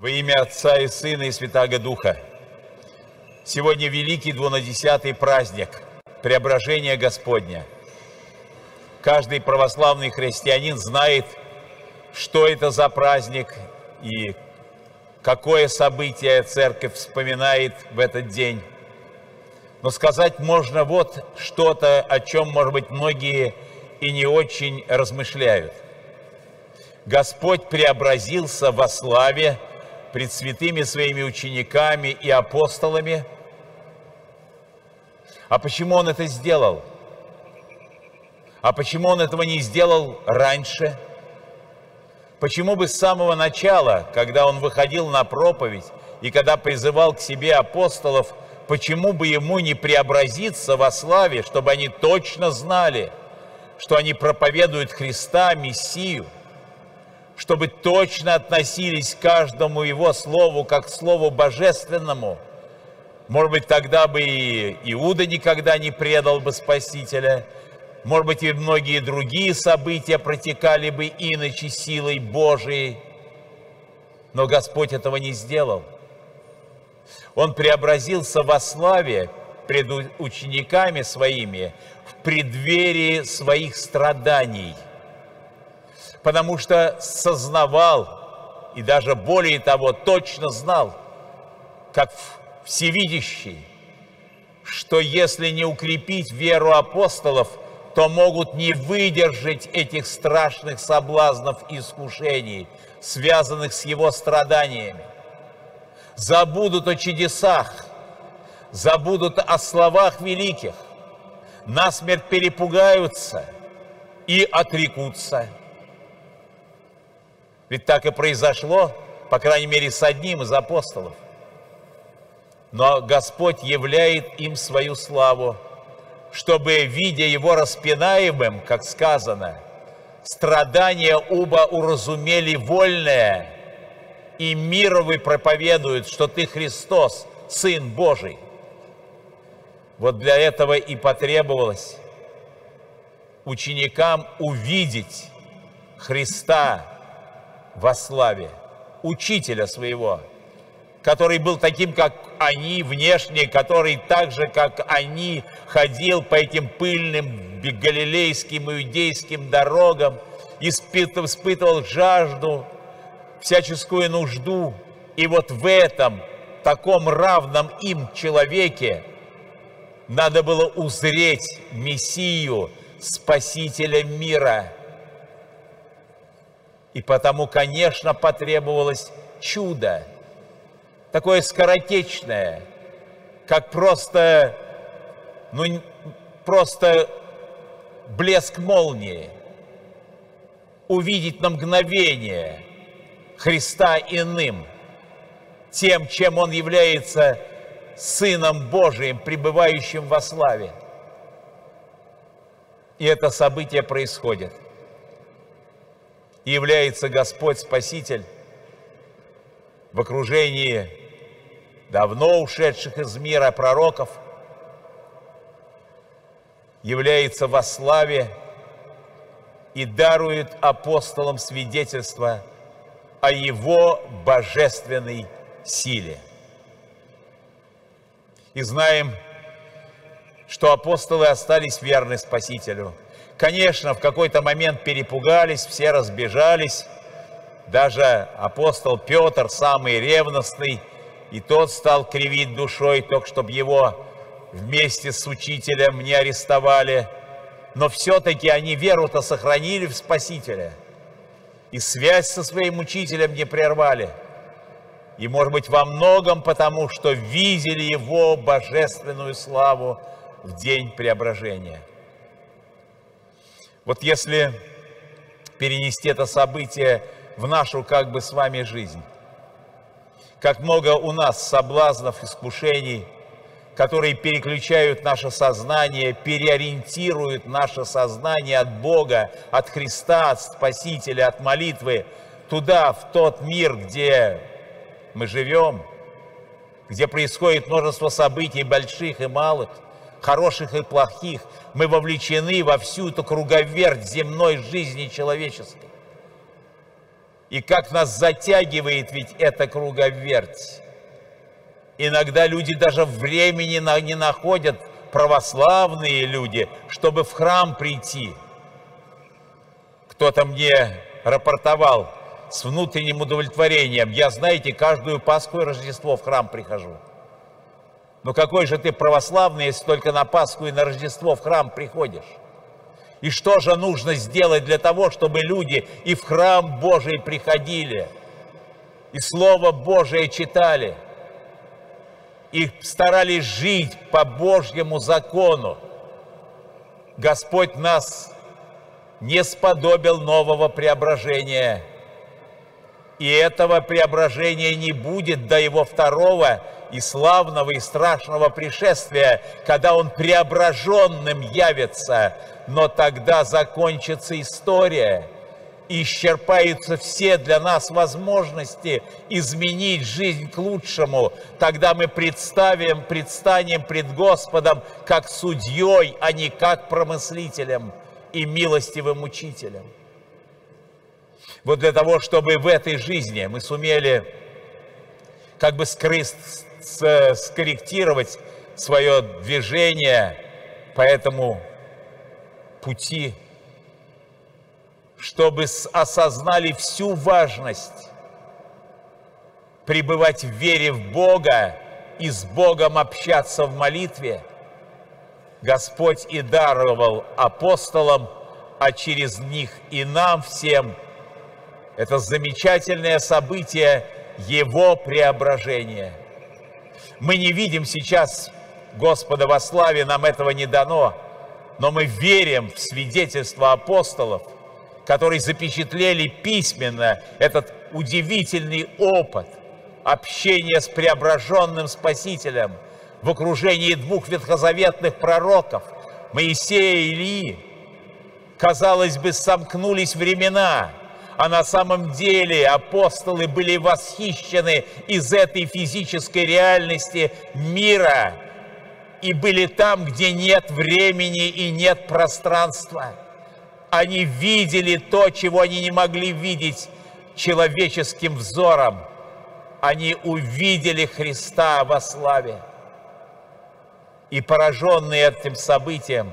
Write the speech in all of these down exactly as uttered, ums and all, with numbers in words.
Во имя Отца и Сына и Святаго Духа. Сегодня великий двунадесятый праздник Преображения Господня. Каждый православный христианин знает, что это за праздник и какое событие Церковь вспоминает в этот день. Но сказать можно вот что-то, о чем, может быть, многие и не очень размышляют. Господь преобразился во славе пред святыми своими учениками и апостолами. А почему Он это сделал? А почему Он этого не сделал раньше? Почему бы с самого начала, когда Он выходил на проповедь и когда призывал к себе апостолов, почему бы Ему не преобразиться во славе, чтобы они точно знали, что они проповедуют Христа, Мессию, чтобы точно относились к каждому Его слову, как к слову божественному? Может быть, тогда бы и Иуда никогда не предал бы Спасителя, может быть, и многие другие события протекали бы иначе силой Божией. Но Господь этого не сделал. Он преобразился во славе пред учениками своими в преддверии своих страданий, потому что сознавал, и даже более того, точно знал, как всевидящий, что если не укрепить веру апостолов, то могут не выдержать этих страшных соблазнов и искушений, связанных с его страданиями. Забудут о чудесах, забудут о словах великих, насмерть перепугаются и отрекутся. Ведь так и произошло, по крайней мере, с одним из апостолов. Но Господь являет им свою славу, чтобы, видя Его распинаемым, как сказано, страдания оба уразумели вольное, и мировы проповедуют, что Ты Христос, Сын Божий. Вот для этого и потребовалось ученикам увидеть Христа во славе, учителя своего, который был таким, как они, внешне, который так же, как они, ходил по этим пыльным галилейским, иудейским дорогам, испытывал, испытывал жажду, всяческую нужду. И вот в этом, таком равном им человеке, надо было узреть Мессию, Спасителя мира. И потому, конечно, потребовалось чудо, такое скоротечное, как просто, ну, просто блеск молнии, увидеть на мгновение Христа иным, тем, чем Он является Сыном Божиим, пребывающим во славе. И это событие происходит. И является Господь Спаситель в окружении давно ушедших из мира пророков, является во славе и дарует апостолам свидетельство о Его божественной силе. И знаем, что апостолы остались верны Спасителю. Конечно, в какой-то момент перепугались, все разбежались. Даже апостол Петр, самый ревностный, и тот стал кривить душой, только чтобы его вместе с учителем не арестовали. Но все-таки они веру-то сохранили в Спасителя. И связь со своим учителем не прервали. И, может быть, во многом потому, что видели Его божественную славу в день преображения. Вот если перенести это событие в нашу как бы с вами жизнь, как много у нас соблазнов, искушений, которые переключают наше сознание, переориентируют наше сознание от Бога, от Христа, от Спасителя, от молитвы, туда, в тот мир, где мы живем, где происходит множество событий, больших и малых, хороших и плохих. Мы вовлечены во всю эту круговерть земной жизни человеческой. И как нас затягивает ведь эта круговерть. Иногда люди даже времени не находят, православные люди, чтобы в храм прийти. Кто-то мне рапортовал с внутренним удовлетворением: я, знаете, каждую Пасху и Рождество в храм прихожу. Но какой же ты православный, если только на Пасху и на Рождество в храм приходишь? И что же нужно сделать для того, чтобы люди и в храм Божий приходили, и Слово Божие читали, и старались жить по Божьему закону? Господь нас не сподобил нового преображения. И этого преображения не будет до Его второго и славного и страшного пришествия, когда Он преображенным явится. Но тогда закончится история, и исчерпаются все для нас возможности изменить жизнь к лучшему. Тогда мы представим, предстанем пред Господом как судьей, а не как промыслителем и милостивым учителем. Вот для того, чтобы в этой жизни мы сумели как бы скорректировать свое движение по этому пути, чтобы осознали всю важность пребывать в вере в Бога и с Богом общаться в молитве, Господь и даровал апостолам, а через них и нам всем это замечательное событие Его преображения. Мы не видим сейчас Господа во славе, нам этого не дано, но мы верим в свидетельство апостолов, которые запечатлели письменно этот удивительный опыт общения с преображенным Спасителем в окружении двух ветхозаветных пророков, Моисея и Илии. Казалось бы, сомкнулись времена, а на самом деле апостолы были восхищены из этой физической реальности мира и были там, где нет времени и нет пространства. Они видели то, чего они не могли видеть человеческим взором. Они увидели Христа во славе. И, пораженные этим событием,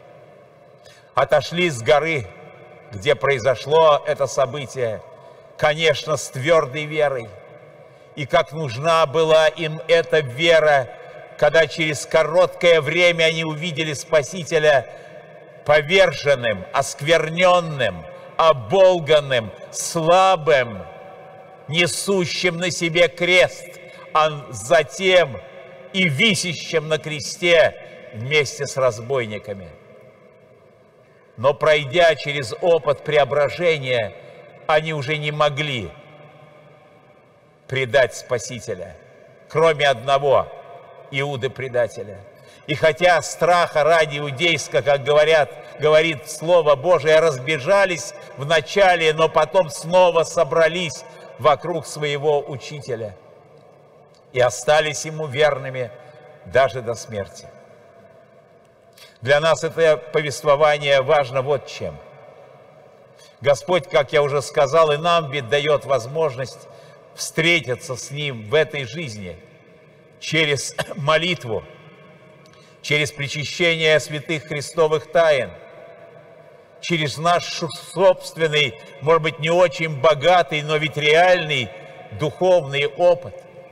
отошли с горы, где произошло это событие, конечно, с твердой верой. И как нужна была им эта вера, когда через короткое время они увидели Спасителя поверженным, оскверненным, оболганным, слабым, несущим на себе крест, а затем и висящим на кресте вместе с разбойниками. Но пройдя через опыт преображения, они уже не могли предать Спасителя, кроме одного – Иуды-предателя. И хотя страха ради иудейска, как говорят, говорит Слово Божие, разбежались вначале, но потом снова собрались вокруг своего учителя и остались ему верными даже до смерти. Для нас это повествование важно вот чем. Господь, как я уже сказал, и нам ведь дает возможность встретиться с Ним в этой жизни через молитву, через причащение святых христовых тайн, через наш собственный, может быть, не очень богатый, но ведь реальный духовный опыт.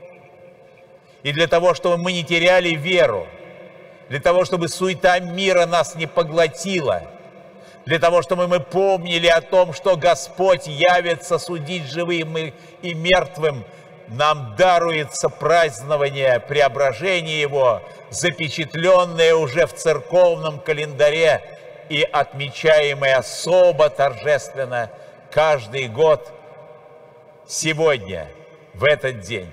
И для того, чтобы мы не теряли веру, для того, чтобы суета мира нас не поглотила, для того, чтобы мы помнили о том, что Господь явится судить живым и, и мертвым, нам даруется празднование преображения Его, запечатленное уже в церковном календаре и отмечаемое особо торжественно каждый год сегодня, в этот день.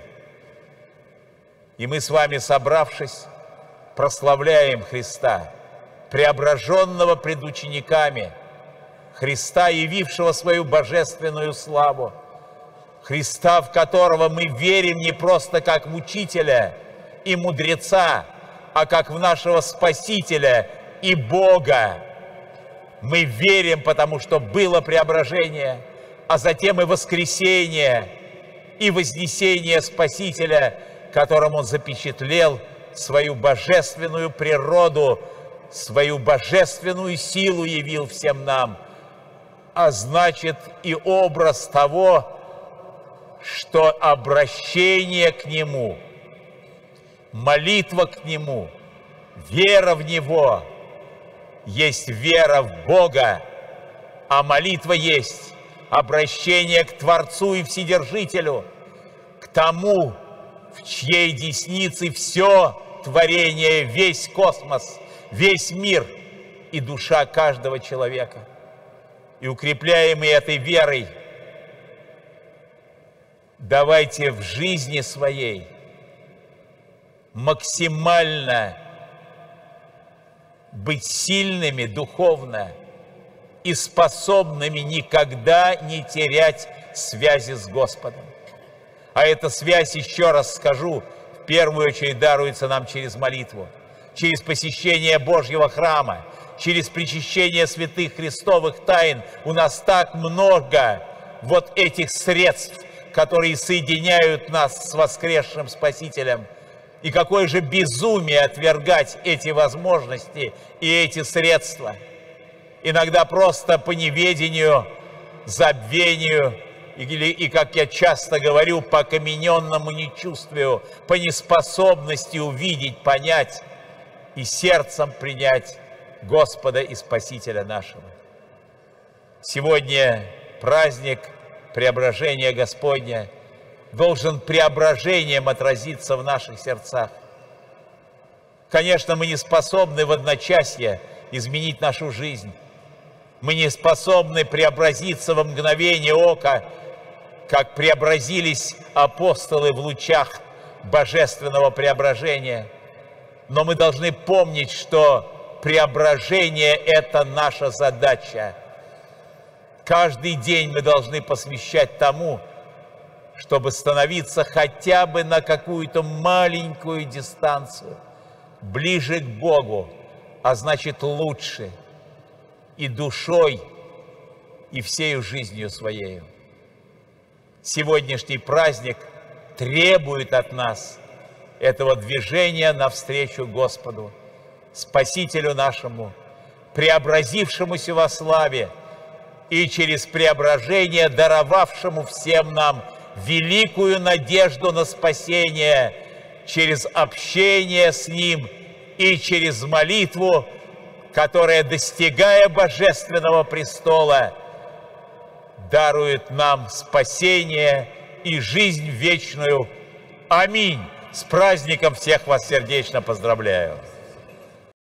И мы с вами, собравшись, прославляем Христа, преображенного пред учениками, Христа, явившего свою божественную славу, Христа, в которого мы верим не просто как в учителя и мудреца, а как в нашего Спасителя и Бога. Мы верим, потому что было преображение, а затем и воскресение, и вознесение Спасителя, которым Он запечатлел свою божественную природу, свою божественную силу явил всем нам, а значит и образ того, что обращение к Нему, молитва к Нему, вера в Него есть вера в Бога, а молитва есть обращение к Творцу и Вседержителю, к тому, в чьей деснице все творение, весь космос, весь мир и душа каждого человека. И укрепляемые этой верой, давайте в жизни своей максимально быть сильными духовно и способными никогда не терять связи с Господом. А эта связь, еще раз скажу, в первую очередь даруется нам через молитву, через посещение Божьего храма, через причащение святых христовых тайн. У нас так много вот этих средств, которые соединяют нас с воскресшим Спасителем. И какое же безумие отвергать эти возможности и эти средства. Иногда просто по неведению, забвению, или, и, как я часто говорю, по окамененному нечувствию, по неспособности увидеть, понять и сердцем принять Господа и Спасителя нашего. Сегодня праздник Преображения Господня должен преображением отразиться в наших сердцах. Конечно, мы не способны в одночасье изменить нашу жизнь. Мы не способны преобразиться во мгновение ока, как преобразились апостолы в лучах божественного преображения. Но мы должны помнить, что преображение – это наша задача. Каждый день мы должны посвящать тому, чтобы становиться хотя бы на какую-то маленькую дистанцию ближе к Богу, а значит лучше и душой, и всею жизнью своей. Сегодняшний праздник требует от нас этого движения навстречу Господу, Спасителю нашему, преобразившемуся во славе и через преображение даровавшему всем нам великую надежду на спасение через общение с Ним и через молитву, которая, достигая Божественного престола, дарует нам спасение и жизнь вечную. Аминь. С праздником всех вас сердечно поздравляю.